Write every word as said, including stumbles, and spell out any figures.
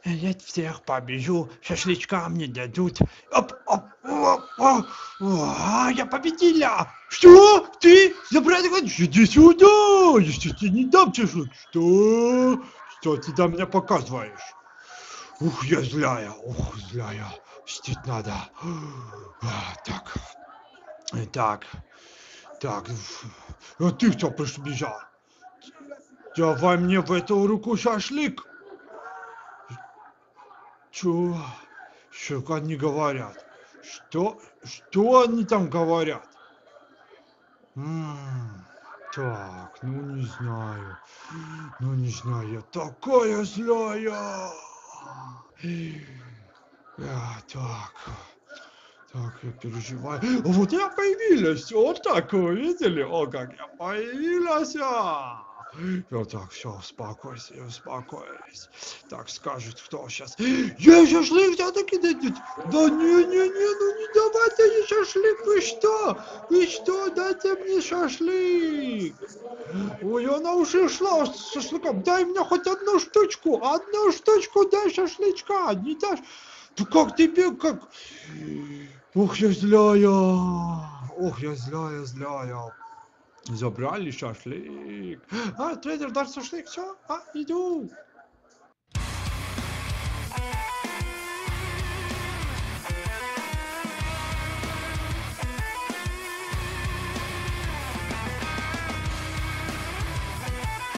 Я всех побежу, шашлычка мне дадут. Оп, оп, оп, оп. А, я победила! Что? Ты? Забрать хочешь? Иди сюда! Я сейчас тебе не дам шашлык. Что? Что ты там меня показываешь? Ух, я злая, ух, злая. Мстить надо. А, так, так, так. А ты кто прибежал? Давай мне в эту руку шашлык. Чё? Что они говорят? Что? Что они там говорят? М, Так, ну не знаю. Ну не знаю, я такая злая. А, так, так, я переживаю. Вот я появилась, вот так, вы видели? О, как я появилась. а. Вот так, все, успокойся, успокоились. Так, скажут, кто сейчас. Я шашлык все-таки дадут. Да не-не-не, ну не давайте мне шашлык, вы что? Вы что, дайте мне шашлык. Ой, она уже шла с шашлыком. Дай мне хоть одну штучку, одну штучку дай шашлычка, не дашь? Да как тебе, как? Ох, я злая. Ох, я злая, злая. Забрали шашлык. А, тренер, дашь шашлык, все, а, иду.